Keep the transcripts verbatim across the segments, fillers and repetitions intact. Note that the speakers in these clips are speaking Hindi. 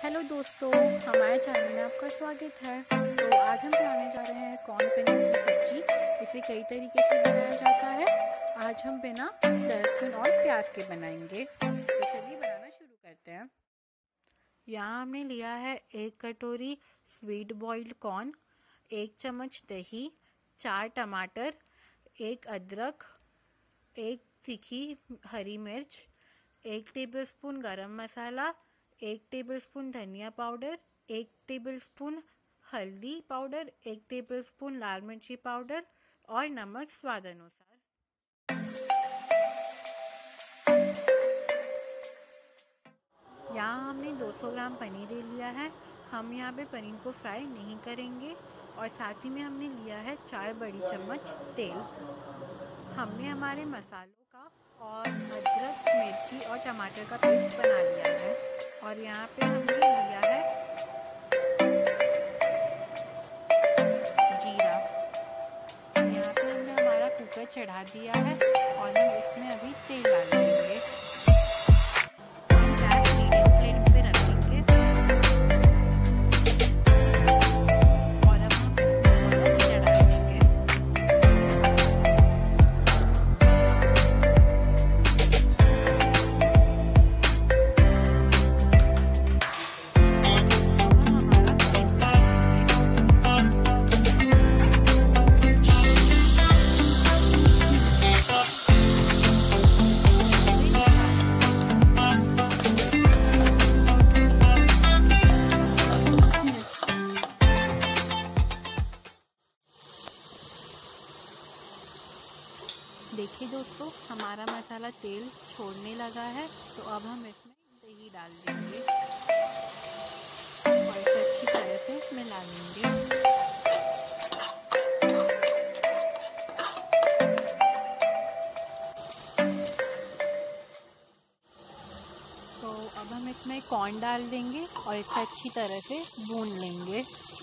हेलो दोस्तों, हमारे चैनल में आपका स्वागत है। तो आज हम बनाने जा रहे हैं कॉर्न पनीर की सब्जी। इसे कई तरीके से बनाया जाता है। आज हम बिना लहसुन और प्याज के बनाएंगे। तो चलिए बनाना शुरू करते हैं। यहाँ हमने लिया है एक कटोरी स्वीट बॉइल्ड कॉर्न, एक चम्मच दही, चार टमाटर, एक अदरक, एक तीखी हरी मिर्च, एक टेबलस्पून गरम मसाला, एक टेबलस्पून धनिया पाउडर, एक टेबलस्पून हल्दी पाउडर, एक टेबलस्पून लाल मिर्ची पाउडर और नमक स्वाद अनुसार। यहाँ हमने दो सौ ग्राम पनीर ले लिया है। हम यहाँ पे पनीर को फ्राई नहीं करेंगे। और साथ ही में हमने लिया है चार बड़ी चम्मच तेल। हमने हमारे मसालों का और अदरक, मिर्ची और टमाटर का पेस्ट बना लिया है। और यहाँ पे हमने लिया है जीरा। यहाँ पे हमने हमारा कुकर चढ़ा दिया है और हम इसमें अभी तेल डाल देंगे। गैस मीडियम फ्लेम पे रखेंगे और अब हम इसमें जीरा डाल देंगे। देखिए दोस्तों, हमारा मसाला तेल छोड़ने लगा है। तो अब हम इसमें दही डाल देंगे और इसे अच्छी तरह से मिला लेंगे। तो अब हम इसमें कॉर्न डाल देंगे और इसे अच्छी तरह से भून लेंगे।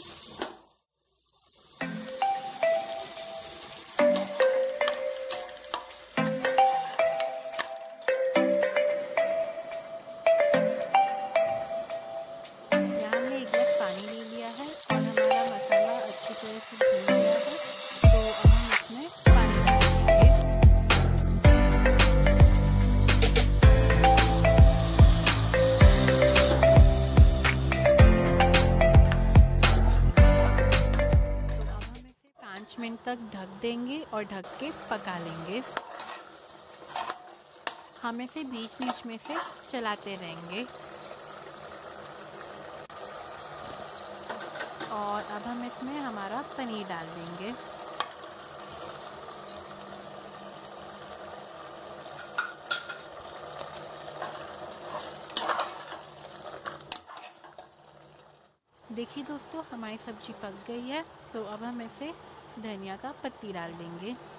मिनट तक ढक देंगे और ढक के पका लेंगे। हम इसे बीच बीच में से चलाते रहेंगे। और अब हम इसमें हमारा पनीर डाल देंगे। देखिए दोस्तों, हमारी सब्जी पक गई है। तो अब हम इसे धनिया का पत्ती डाल देंगे।